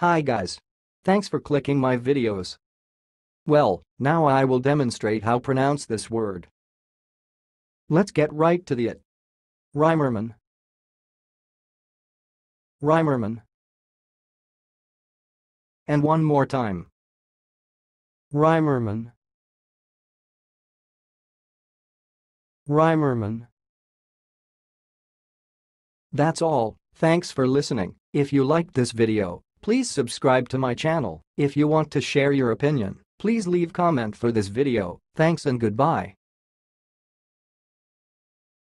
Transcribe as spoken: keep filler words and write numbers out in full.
Hi guys. Thanks for clicking my videos. Well, now I will demonstrate how to pronounce this word. Let's get right to the it. Rimerman. Rimerman. And one more time. Rimerman. Rimerman. That's all. Thanks for listening. If you liked this video, please subscribe to my channel. If you want to share your opinion, please leave comment for this video. Thanks and goodbye.